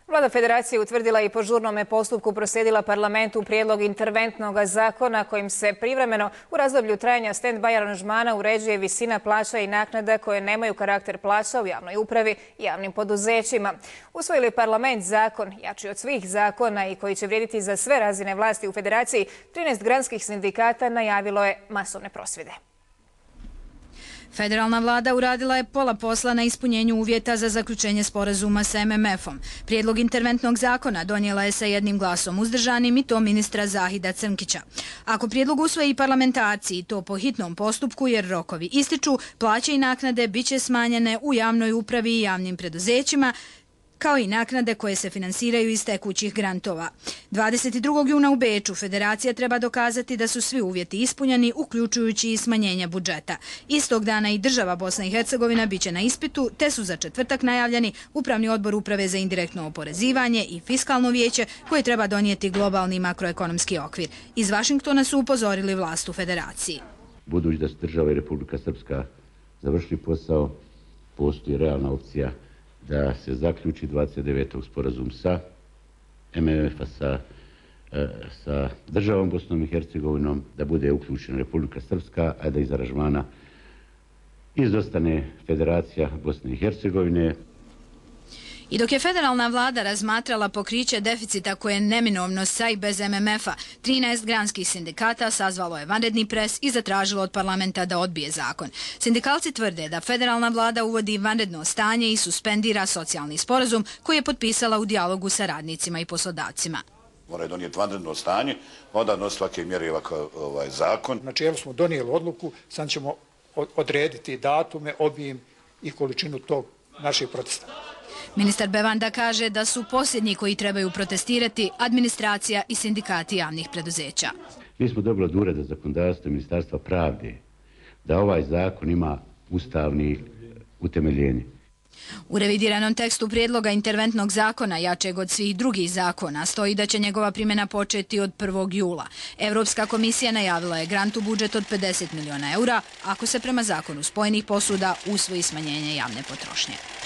Vlada Federacije utvrdila i po žurnome postupku proslijedila parlamentu prijedlog interventnog zakona kojim se privremeno u razdoblju trajanja stand-by aranžmana uređuje visina plaća i naknada koje nemaju karakter plaća u javnoj upravi i javnim poduzećima. Usvojili je parlament zakon, jači od svih zakona i koji će vrijediti za sve razine vlasti u Federaciji, 13 granskih sindikata najavilo je masovne prosvjede. Federalna vlada uradila je pola posla na ispunjenju uvjeta za zaključenje sporazuma sa MMF-om. Prijedlog interventnog zakona donijela je sa jednim glasom uzdržanim i to ministra Zahida Crnkića. Ako prijedlog usvoji parlamentarci i to po hitnom postupku jer rokovi ističu, plaće i naknade bit će smanjene u javnoj upravi i javnim preduzećima, kao i naknade koje se finansiraju iz tekućih grantova. 22. juna u Beču Federacija treba dokazati da su svi uvjeti ispunjeni, uključujući i smanjenje budžeta. Istog dana i država Bosna i Hercegovina biće na ispitu, te su za četvrtak najavljeni Upravni odbor Uprave za indirektno oporezivanje i Fiskalno vijeće koje treba donijeti globalni makroekonomski okvir. Iz Vašingtona su upozorili vlast u Federaciji. Budući da su država i Republika Srpska završili posao, postoji realna opcija da se zaključi 29. sporazum sa MMF-a, sa državom Bosnom i Hercegovinom, da bude uključena Republika Srpska, a da iz aranžmana izostane Federacija Bosne i Hercegovine. I dok je federalna vlada razmatrala pokriće deficita koje je neminovno sa i bez MMF-a, 13 granskih sindikata sazvalo je vanredni pres i zatražilo od parlamenta da odbije zakon. Sindikalci tvrde da federalna vlada uvodi vanredno stanje i suspendira socijalni sporazum koji je potpisala u dijalogu sa radnicima i poslodavcima. Moraju donijeti vanredno stanje, onda nositi svake mjere ovaj zakon. Na čelu smo donijeli odluku, sad ćemo odrediti datume, obim i količinu tog naših protesta. Ministar Bevanda kaže da su posljednji koji trebaju protestirati administracija i sindikati javnih preduzeća. Mi smo dobili od Ureda za zakonodavstvo Ministarstva pravde da ovaj zakon ima ustavni utemeljenje. U revidiranom tekstu prijedloga interventnog zakona, jačeg od svih drugih zakona, stoji da će njegova primjena početi od 1. jula. Europska komisija najavila je grant u budžet od 50 miliona eura ako se prema zakonu spojenih posuda usvoji smanjenje javne potrošnje.